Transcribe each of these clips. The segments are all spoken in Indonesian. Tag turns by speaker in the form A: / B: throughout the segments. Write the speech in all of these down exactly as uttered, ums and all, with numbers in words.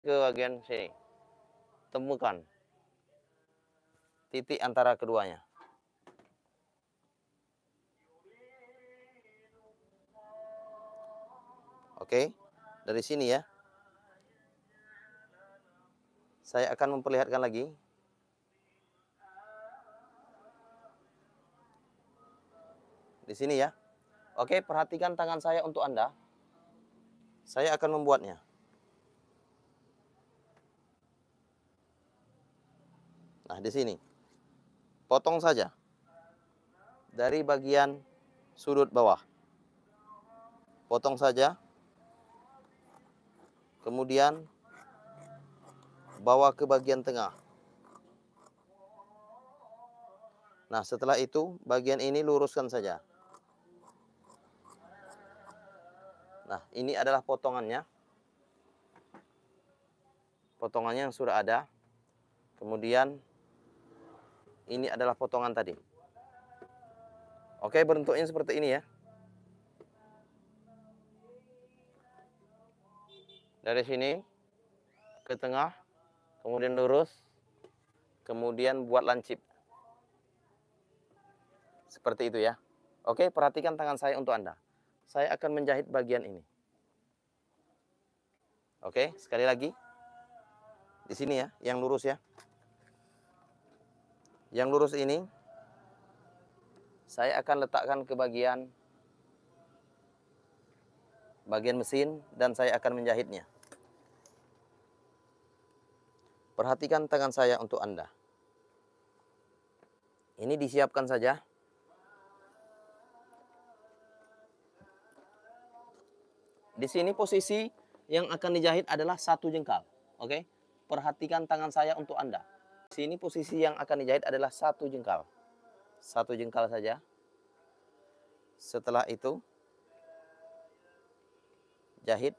A: ke bagian sini. Temukan titik antara keduanya. Oke, dari sini ya. Saya akan memperlihatkan lagi. Di sini ya. Oke, perhatikan tangan saya untuk Anda. Saya akan membuatnya. Nah, di sini. Potong saja. Dari bagian sudut bawah. Potong saja. Kemudian bawa ke bagian tengah. Nah, setelah itu bagian ini luruskan saja. Nah, ini adalah potongannya. Potongannya yang sudah ada. Kemudian ini adalah potongan tadi. Oke, bentuknya seperti ini ya. Dari sini ke tengah, kemudian lurus, kemudian buat lancip. Seperti itu ya. Oke, perhatikan tangan saya untuk Anda. Saya akan menjahit bagian ini. Oke, sekali lagi. Di sini ya, yang lurus ya. Yang lurus ini saya akan letakkan ke bagian bagian mesin dan saya akan menjahitnya. Perhatikan tangan saya untuk Anda. Ini disiapkan saja. Di sini posisi yang akan dijahit adalah satu jengkal. Oke, perhatikan tangan saya untuk Anda. Di sini posisi yang akan dijahit adalah satu jengkal. Satu jengkal saja. Setelah itu, jahit.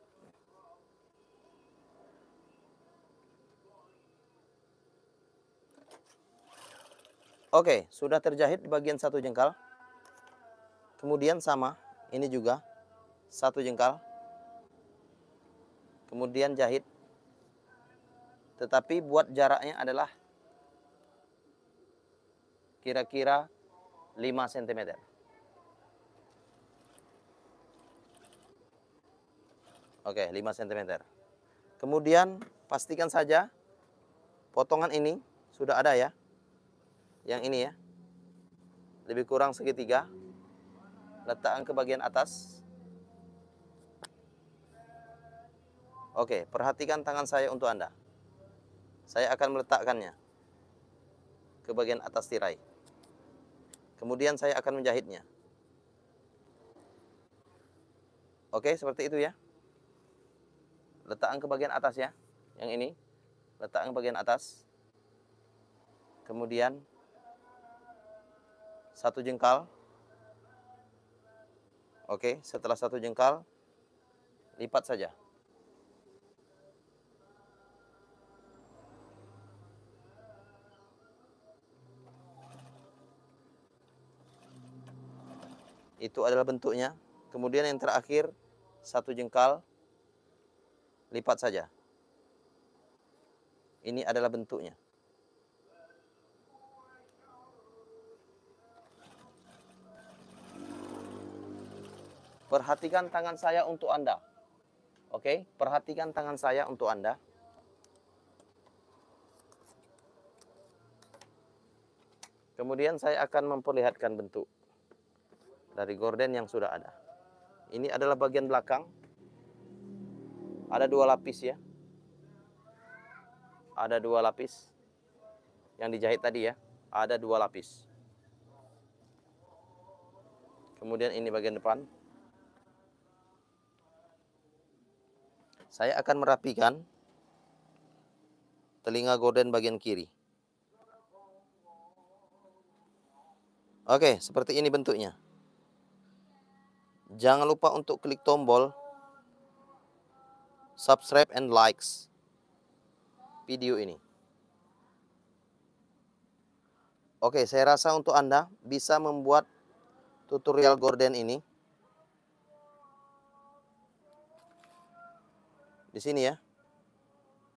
A: Oke, sudah terjahit di bagian satu jengkal. Kemudian sama, ini juga satu jengkal. Kemudian jahit. Tetapi buat jaraknya adalah kira-kira lima sentimeter. Oke, lima sentimeter. Kemudian pastikan saja potongan ini sudah ada ya. Yang ini ya. Lebih kurang segitiga. Letakkan ke bagian atas. Oke, perhatikan tangan saya untuk Anda. Saya akan meletakkannya ke bagian atas tirai. Kemudian saya akan menjahitnya. Oke, seperti itu ya. Letakkan ke bagian atas ya. Yang ini. Letakkan ke bagian atas. Kemudian satu jengkal. Oke, setelah satu jengkal, lipat saja. Itu adalah bentuknya. Kemudian yang terakhir, satu jengkal, lipat saja. Ini adalah bentuknya. Perhatikan tangan saya untuk Anda. Oke, perhatikan tangan saya untuk Anda. Kemudian saya akan memperlihatkan bentuk dari gorden yang sudah ada. Ini adalah bagian belakang. Ada dua lapis ya. Ada dua lapis. Yang dijahit tadi ya. Ada dua lapis. Kemudian ini bagian depan. Saya akan merapikan telinga gorden bagian kiri. Oke, seperti ini bentuknya. Jangan lupa untuk klik tombol subscribe and likes video ini. Oke, saya rasa untuk Anda bisa membuat tutorial gorden ini. Di sini ya.